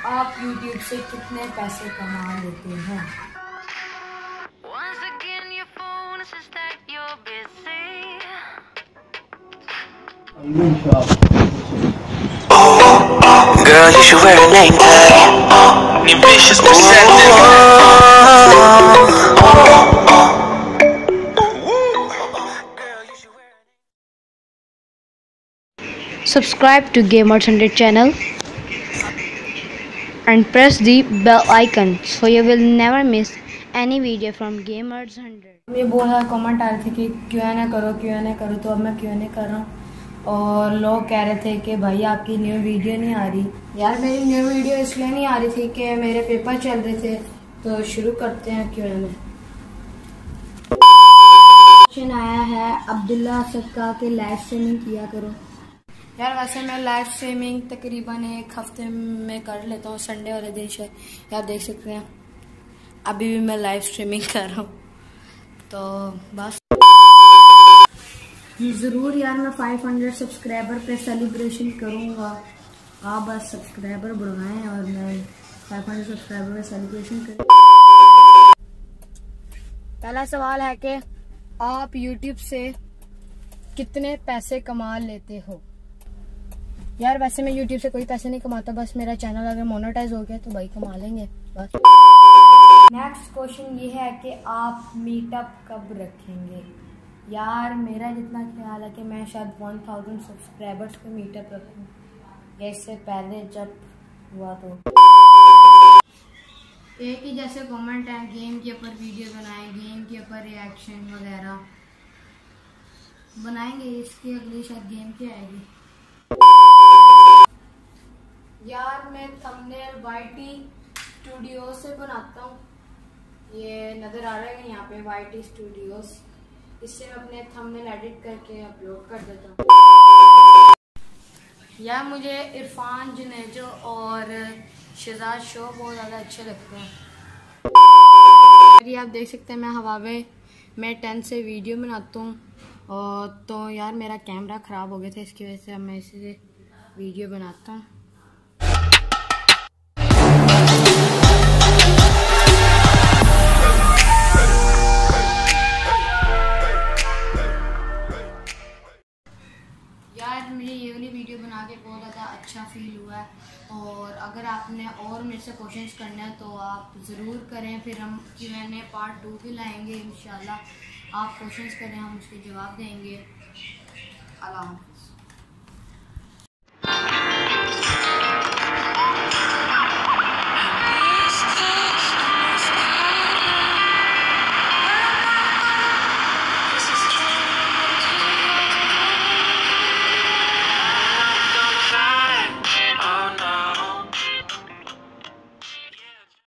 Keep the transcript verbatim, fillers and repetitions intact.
आप यूट्यूब से कितने पैसे कमा लेते हैं। Girl, you should wear a name tag. Ambitious Subscribe to Gamers one hundred channel and press the bell icon so you will never miss any video from Gamers one hundred. ये बहुत ज़्यादा comment आ रहे थे कि क्यों ना करो क्यों ना करो, तो अब मैं क्यों नहीं कर रहा हूँ। और लोग कह रहे थे कि भाई आपकी न्यू वीडियो नहीं आ रही। यार मेरी न्यू वीडियो इसलिए नहीं आ रही थी कि मेरे पेपर चल रहे थे, तो शुरू करते हैं क्यों ना। क्वेश्चन आया है अब्दुल्ला असद का कि लाइव स्ट्रीमिंग किया करो। यार वैसे मैं लाइव स्ट्रीमिंग तकरीबन एक हफ्ते में कर लेता हूँ, संडे वाले दिन से। यार देख सकते हैं अभी भी मैं लाइव स्ट्रीमिंग कर रहा हूँ, तो बस ज़रूर यार मैं पाँच सौ सब्सक्राइबर पे सेलिब्रेशन करूँगा। आप बस सब्सक्राइबर बढ़ाएं और मैं पाँच सौ सब्सक्राइबर पे सेलिब्रेशन करूँ। पहला सवाल है कि आप यूट्यूब से कितने पैसे कमा लेते हो। यार वैसे मैं यूट्यूब से कोई पैसे नहीं कमाता, बस मेरा चैनल अगर मोनेटाइज हो गया तो भाई कमा लेंगे बस। नेक्स्ट क्वेश्चन ये है कि आप मीटअप कब रखेंगे। यार मेरा जितना ख्याल है कि मैं शायद वन थाउजेंड सब्सक्राइबर्स पे मीटअप रखूँ, या इससे पहले जब हुआ तो। एक ही जैसे कमेंट है, गेम के ऊपर वीडियो बनाएं, गेम के ऊपर रिएक्शन वगैरह बनाएंगे। इसकी अगली शायद गेम की आएगी। यार मैं थंबनेल वाईटी स्टूडियो से बनाता हूँ, ये नज़र आ रहा है यहाँ पे वाईटी स्टूडियोज। इससे मैं अपने थंबनेल एडिट करके अपलोड कर देता हूँ। यार मुझे इरफान जुनेजो और शहजाद शो बहुत ज़्यादा अच्छे लगते हैं। ये आप देख सकते हैं मैं हवावे में टेन से वीडियो बनाता हूँ, और तो यार मेरा कैमरा ख़राब हो गया था, इसकी वजह से अब मैं इसी से वीडियो बनाता हूँ। यार मुझे ये वाली वीडियो बना के बहुत ज़्यादा अच्छा फील हुआ है, और अगर आपने और मेरे से क्वेश्चंस करना है तो आप ज़रूर करें, फिर हम Q N A part two भी लाएंगे इंशाल्लाह। आप क्वेश्चंस करें, हम उसके जवाब देंगे। अल्लाह।